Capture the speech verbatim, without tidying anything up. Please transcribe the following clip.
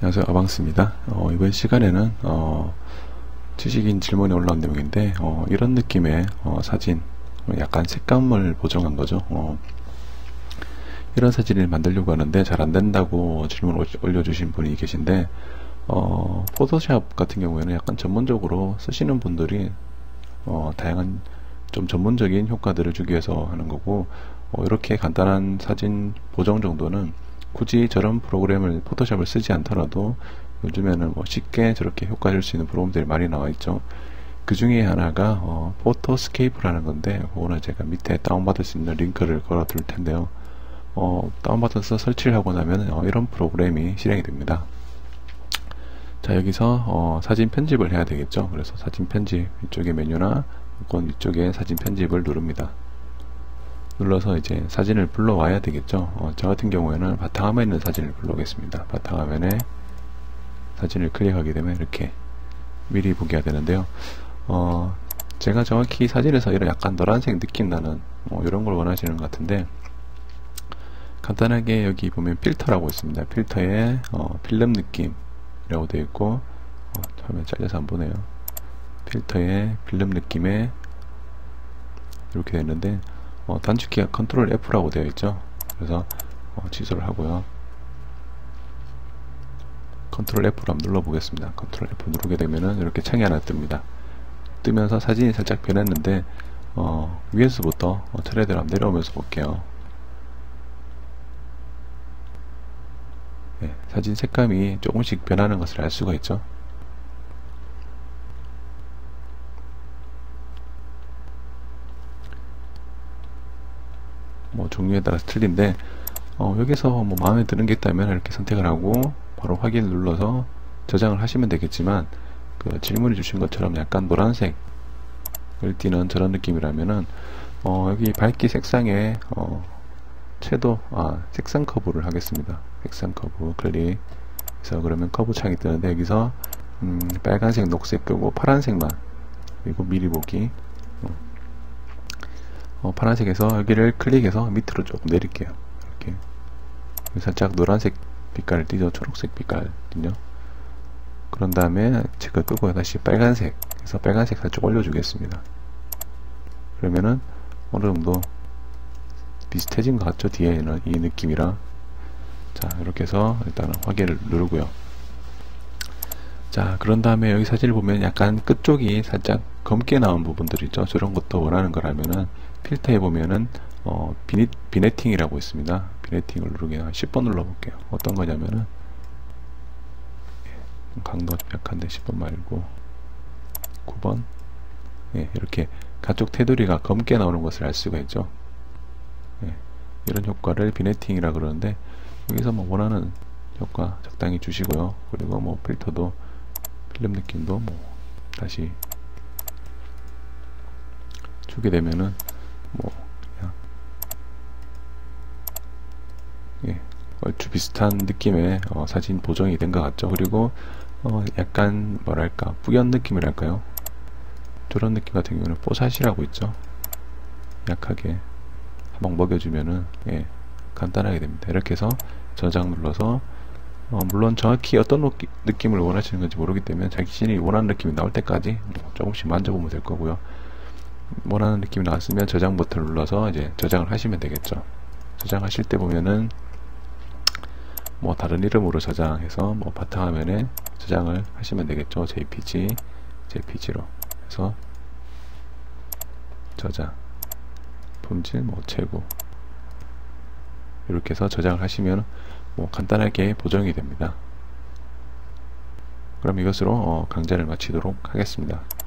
안녕하세요, 아방스입니다. 어, 이번 시간에는 어, 지식인 질문에 올라온 내용인데 어, 이런 느낌의 어, 사진, 약간 색감을 보정한 거죠. 어, 이런 사진을 만들려고 하는데 잘 안된다고 질문을 올려주신 분이 계신데 어, 포토샵 같은 경우에는 약간 전문적으로 쓰시는 분들이 어, 다양한 좀 전문적인 효과들을 주기 위해서 하는 거고, 어, 이렇게 간단한 사진 보정 정도는 굳이 저런 프로그램을 포토샵을 쓰지 않더라도 요즘에는 뭐 쉽게 저렇게 효과 줄 수 있는 프로그램들이 많이 나와 있죠. 그 중에 하나가 어, 포토스케이프라는 건데, 그거는 제가 밑에 다운받을 수 있는 링크를 걸어 둘 텐데요. 어, 다운받아서 설치를 하고 나면 어, 이런 프로그램이 실행이 됩니다. 자, 여기서 어, 사진 편집을 해야 되겠죠. 그래서 사진 편집 이쪽에 메뉴나 혹은 이쪽에 사진 편집을 누릅니다. 눌러서 이제 사진을 불러와야 되겠죠. 어, 저 같은 경우에는 바탕화면에 있는 사진을 불러오겠습니다. 바탕화면에 사진을 클릭하게 되면 이렇게 미리 보기가 되는데요. 어, 제가 정확히 사진에서 이런 약간 노란색 느낌 나는 어, 이런 걸 원하시는 것 같은데, 간단하게 여기 보면 필터라고 있습니다. 필터에 어, 필름 느낌이라고 되어 있고, 어, 화면 잘려서 안 보네요. 필터에 필름 느낌에 이렇게 되어 있는데, 어, 단축키가 컨트롤 에프라고 되어 있죠. 그래서 어, 취소를 하고요. 컨트롤 에프로 한번 눌러 보겠습니다. 컨트롤 에프 누르게 되면은 이렇게 창이 하나 뜹니다. 뜨면서 사진이 살짝 변했는데 어, 위에서부터 어, 차례대로 한번 내려오면서 볼게요. 네, 사진 색감이 조금씩 변하는 것을 알 수가 있죠. 뭐 종류에 따라서 틀린데, 어, 여기서 뭐 마음에 드는 게 있다면 이렇게 선택을 하고 바로 확인을 눌러서 저장을 하시면 되겠지만, 그 질문해 주신 것처럼 약간 노란색을 띠는 저런 느낌이라면은 어, 여기 밝기 색상에 어, 채도 아 색상 커브를 하겠습니다. 색상 커브 클릭 해서 그러면 커브 창이 뜨는데, 여기서 음, 빨간색, 녹색 끄고 파란색만, 그리고 미리 보기 어, 파란색에서 여기를 클릭해서 밑으로 조금 내릴게요. 이렇게 살짝 노란색 빛깔을 띄죠. 초록색 빛깔 띄죠. 그런 다음에 체크 끄고 다시 빨간색 해서 빨간색 살짝 올려주겠습니다. 그러면은 어느 정도 비슷해진 것 같죠. 뒤에는 이 느낌이랑. 자, 이렇게 해서 일단은 확인을 누르고요. 자, 그런 다음에 여기 사진을 보면 약간 끝쪽이 살짝 검게 나온 부분들 있죠. 저런 것도 원하는 거라면은 필터에 보면은 어, 비니, 비네팅이라고 있습니다. 비네팅을 누르게 한 십 번 눌러볼게요. 어떤 거냐면은 강도가 좀 약한데 십 번 말고 구 번. 예, 이렇게 가쪽 테두리가 검게 나오는 것을 알 수가 있죠. 예, 이런 효과를 비네팅이라 그러는데, 여기서 뭐 원하는 효과 적당히 주시고요. 그리고 뭐 필터도 필름 느낌도 뭐 다시 주게 되면은 뭐 그냥 예, 얼추 비슷한 느낌의 어, 사진 보정이 된 것 같죠. 그리고 어, 약간 뭐랄까 뿌연 느낌이랄까요. 저런 느낌 같은 경우는 뽀샷이라고 있죠. 약하게 한번 먹여주면은 예, 간단하게 됩니다. 이렇게 해서 저장 눌러서 어, 물론 정확히 어떤 느끼, 느낌을 원하시는 건지 모르기 때문에 자신이 원하는 느낌이 나올 때까지 조금씩 만져보면 될 거고요. 원하는 느낌이 나왔으면 저장 버튼을 눌러서 이제 저장을 하시면 되겠죠. 저장하실 때 보면은 뭐 다른 이름으로 저장해서 뭐 바탕화면에 저장을 하시면 되겠죠. 제이피지, 제이피지로 해서 저장, 품질 뭐 최고, 이렇게 해서 저장을 하시면 뭐 간단하게 보정이 됩니다. 그럼 이것으로 어, 강좌를 마치도록 하겠습니다.